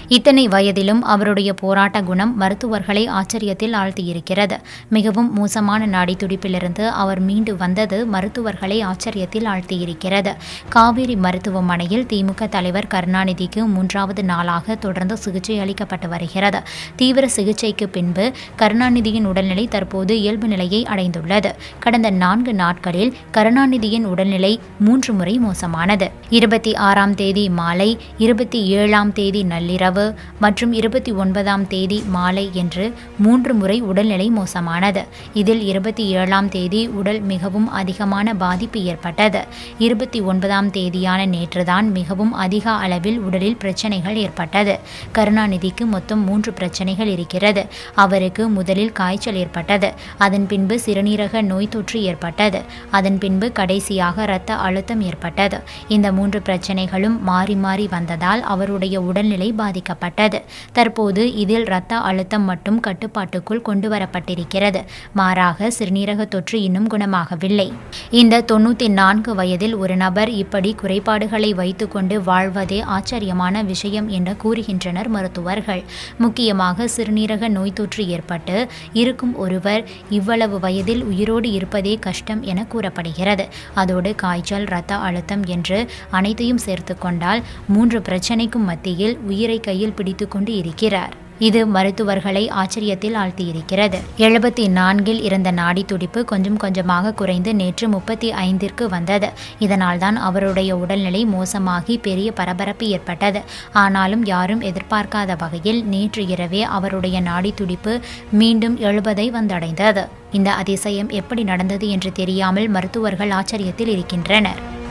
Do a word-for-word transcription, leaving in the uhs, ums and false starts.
இத்தனை வயதிலும் அவருடைய போராட்ட குணம் மருத்துவர்களை ஆச்சரியத்தில் ஆழ்த்தியிருக்கிறது. மிகவும் மோசமான நாடி துடிப்பிலிருந்து அவர் மீண்டு வந்தது மருத்துவர்களை ஆச்சரியத்தில் ஆழ்த்தியிருக்கிறது. காவேரி மருத்துவமனையில் திமுக தலைவர் கருணாநிதிக்கு மூன்றாவது நாளாக தொடர்ந்து சிகிச்சை அளிக்கப்பட்டு வருகிறது. தீவிர சிகிச்சைக்கு பின்பு கருணாநிதியின் உடல்நிலை தற்போது இயல்பு நிலையை அடைந்துள்ளது. கடந்த நான்கு நாட்களில் கருணாநிதியின் உடல்நிலை மூன்று முறை மோசமானது. இருபத்தி ஆறாம் தேதி மாலை, இருபத்தி ஏழாம் தேதி நள்ளிரவு மற்றும் இருபத்தி ஒன்பதாம் தேதி மாலை என்று மூன்று முறை உடல்நிலை மோசமானது. இதில் இருபத்தி ஏழாம் தேதி உடல் மிகவும் அதிகமான பாதிப்பு ஏற்பட்டது. இருபத்தி ஒன்பதாம் தேதியான நேற்றுதான் மிகவும் அதிக அளவில் உடலில் பிரச்சனைகள் ஏற்பட்டது. கருணாநிதிக்கு மொத்தம் மூன்று பிரச்சனைகள் இருக்கிறது. அவருக்கு முதலில் காய்ச்சல் ஏற்பட்டது. அதன் பின்பு சிறுநீரக நோய் தொற்று ஏற்பட்டது. அதன் பின்பு கடைசியாக இரத்த அழுத்தம் ஏற்பட்டது. இந்த மூன்று பிரச்சனைகளும் மாறி மாறி வந்ததால் அவருடைய உடல்நிலை பாதிக்கப்பட்டது. தற்போது இதில் இரத்த அழுத்தம் மட்டும் கட்டுப்பாட்டுக்குள் கொண்டு வரப்பட்டிருக்கிறது. மாறாக சிறுநீரக தொற்று இன்னும் குணமாகவில்லை. இந்த தொண்ணூத்தி நான்கு வயதில் ஒரு நபர் இப்படி குறைபாடுகளை வைத்துக்கொண்டு வாழ்வதே ஆச்சரியமான விஷயம் என்று கூறுகின்றனர் மருத்துவர்கள். முக்கியமாக சிறுநீரக நோய் தொற்று ஏற்பட்டு இருக்கும் ஒருவர் இவ்வளவு வயதில் உயிரோடு இருப்பதே கஷ்டம் என கூறப்படுகிறது. அதோடு காய்ச்சல், இரத்த அழுத்தம் என்று அனைத்தையும் சேர்த்து கொண்டால் மூன்று பிரச்சனைக்கும் மத்தியில் உயிரை கையில் பிடித்து கொண்டு இருக்கிறார். இது மருத்துவர்களை ஆச்சரியத்தில் ஆழ்த்தியிருக்கிறது. எழுபத்தி நான்கில் இருந்த நாடி துடிப்பு கொஞ்சம் கொஞ்சமாக குறைந்து நேற்று முப்பத்தி ஐந்திற்கு வந்தது. இதனால்தான் அவருடைய உடல்நிலை மோசமாகி பெரிய பரபரப்பு ஏற்பட்டது. ஆனாலும் யாரும் எதிர்பார்க்காத வகையில் நேற்று இரவே அவருடைய நாடி துடிப்பு மீண்டும் எழுபதை வந்தடைந்தது. இந்த அதிசயம் எப்படி நடந்தது என்று தெரியாமல் மருத்துவர்கள் ஆச்சரியத்தில் இருக்கின்றனர்.